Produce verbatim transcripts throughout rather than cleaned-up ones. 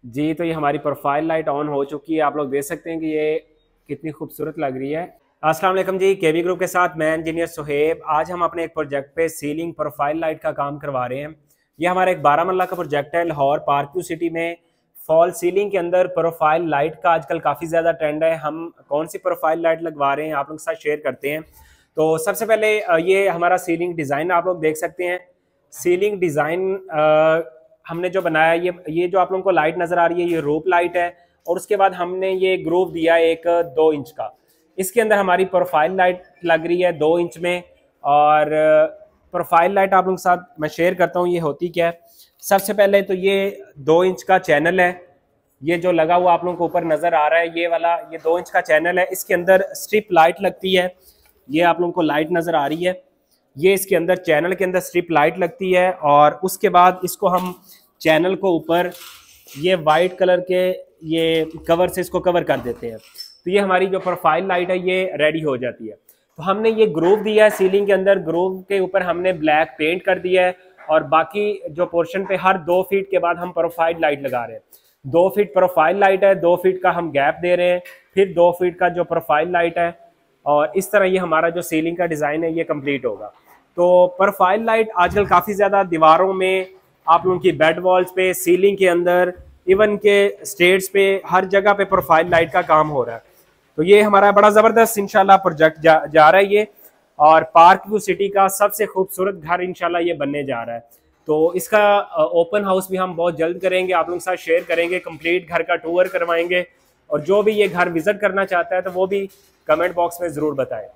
जी, तो ये हमारी प्रोफाइल लाइट ऑन हो चुकी है। आप लोग देख सकते हैं कि ये कितनी खूबसूरत लग रही है। अस्सलाम वालेकुम जी, केवी ग्रुप के साथ मैं इंजीनियर सुहेब। आज हम अपने एक प्रोजेक्ट पे सीलिंग प्रोफाइल लाइट का काम करवा रहे हैं। ये हमारा एक बारह मरला का प्रोजेक्ट है लाहौर पार्क सिटी में। फॉल सीलिंग के अंदर प्रोफाइल लाइट का आजकल काफ़ी ज़्यादा ट्रेंड है। हम कौन सी प्रोफाइल लाइट लगवा रहे हैं आप लोगों के साथ शेयर करते हैं। तो सबसे पहले ये हमारा सीलिंग डिज़ाइन आप लोग देख सकते हैं। सीलिंग डिज़ाइन हमने जो बनाया, ये ये जो आप लोगों को लाइट नज़र आ रही है ये रोप लाइट है। और उसके बाद हमने ये ग्रूव दिया एक दो इंच का। इसके अंदर हमारी प्रोफाइल लाइट लग रही है दो इंच में। और प्रोफाइल लाइट आप लोगों के साथ मैं शेयर करता हूँ ये होती क्या है। सबसे पहले तो ये दो इंच का चैनल है, ये जो लगा हुआ आप लोगों को ऊपर नज़र आ रहा है, ये वाला ये दो इंच का चैनल है। इसके अंदर स्ट्रिप लाइट लगती है, ये आप लोगों को लाइट नज़र आ रही है। ये इसके अंदर चैनल के अंदर स्ट्रिप लाइट लगती है। और उसके बाद इसको हम चैनल को ऊपर ये वाइट कलर के ये कवर से इसको कवर कर देते हैं। तो ये हमारी जो प्रोफाइल लाइट है ये रेडी हो जाती है। तो हमने ये ग्रूव दिया है सीलिंग के अंदर, ग्रूव के ऊपर हमने ब्लैक पेंट कर दिया है। और बाकी जो पोर्शन पे हर दो फीट के बाद हम प्रोफाइल लाइट लगा रहे हैं। दो फीट प्रोफाइल लाइट है, दो फीट का हम गैप दे रहे हैं, फिर दो फीट का जो प्रोफाइल लाइट है। और इस तरह ये हमारा जो सीलिंग का डिज़ाइन है ये कंप्लीट होगा। तो प्रोफाइल लाइट आजकल काफ़ी ज़्यादा दीवारों में, आप लोगों की बेड वॉल्स पे, सीलिंग के अंदर, इवन के स्टेट्स पे, हर जगह पे प्रोफाइल लाइट का काम हो रहा है। तो ये हमारा बड़ा ज़बरदस्त इंशाल्लाह प्रोजेक्ट जा, जा रहा है ये। और पार्क व्यू सिटी का सबसे खूबसूरत घर इंशाल्लाह ये बनने जा रहा है। तो इसका ओपन हाउस भी हम बहुत जल्द करेंगे, आप लोगों के साथ शेयर करेंगे, कंप्लीट घर का टूर करवाएंगे। और जो भी ये घर विजिट करना चाहता है तो वो भी कमेंट बॉक्स में ज़रूर बताएं।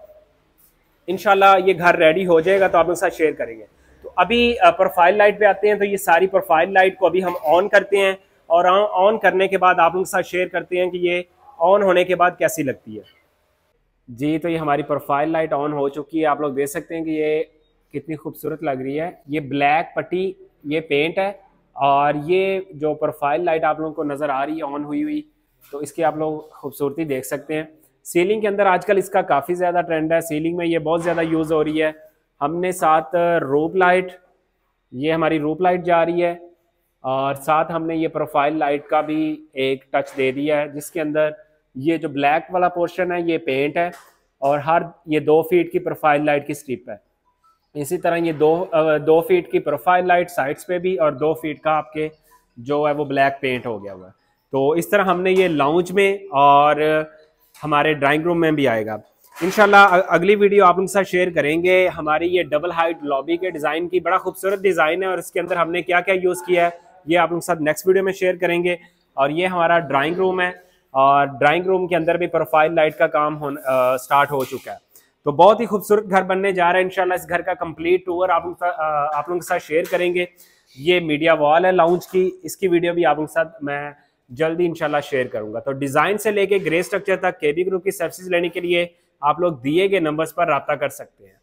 इंशाल्लाह ये घर रेडी हो जाएगा तो आप लोगों के साथ शेयर करेंगे। तो अभी प्रोफाइल लाइट पे आते हैं। तो ये सारी प्रोफाइल लाइट को अभी हम ऑन करते हैं और ऑन करने के बाद आप लोगों के साथ शेयर करते हैं कि ये ऑन होने के बाद कैसी लगती है। जी, तो ये हमारी प्रोफाइल लाइट ऑन हो चुकी है। आप लोग देख सकते हैं कि ये कितनी खूबसूरत लग रही है। ये ब्लैक पट्टी ये पेंट है। और ये जो प्रोफाइल लाइट आप लोगों को नज़र आ रही है ऑन हुई हुई, तो इसकी आप लोग खूबसूरती देख सकते हैं। सीलिंग के अंदर आजकल इसका काफ़ी ज़्यादा ट्रेंड है, सीलिंग में ये बहुत ज़्यादा यूज़ हो रही है। हमने साथ रूप लाइट, ये हमारी रूप लाइट जा रही है। और साथ हमने ये प्रोफाइल लाइट का भी एक टच दे दिया है, जिसके अंदर ये जो ब्लैक वाला पोर्शन है ये पेंट है। और हर ये दो फीट की प्रोफाइल लाइट की स्ट्रिप है। इसी तरह ये दो दो फीट की प्रोफाइल लाइट साइड्स पे भी, और दो फीट का आपके जो है वो ब्लैक पेंट हो गया हुआ है। तो इस तरह हमने ये लाउंज में और हमारे ड्राइंग रूम में भी आएगा। इंशाल्लाह अगली वीडियो आप लोगों के साथ शेयर करेंगे हमारी ये डबल हाइट लॉबी के डिज़ाइन की। बड़ा खूबसूरत डिज़ाइन है और इसके अंदर हमने क्या क्या यूज़ किया है ये आप लोगों के साथ नेक्स्ट वीडियो में शेयर करेंगे। और ये हमारा ड्राइंग रूम है, और ड्राइंग रूम के अंदर भी प्रोफाइल लाइट का काम हो स्टार्ट हो चुका है। तो बहुत ही खूबसूरत घर बनने जा रहा है इंशाल्लाह। इस घर का कंप्लीट टूर आप लोग आप लोगों के साथ शेयर करेंगे। ये मीडिया वॉल है लाउंज की, इसकी वीडियो भी आप लोगों के साथ मैं जल्दी इंशाल्लाह शेयर करूंगा। तो डिज़ाइन से लेके ग्रे स्ट्रक्चर तक केवी ग्रुप की सर्विसेज लेने के लिए आप लोग दिए गए नंबर्स पर रब्ता कर सकते हैं।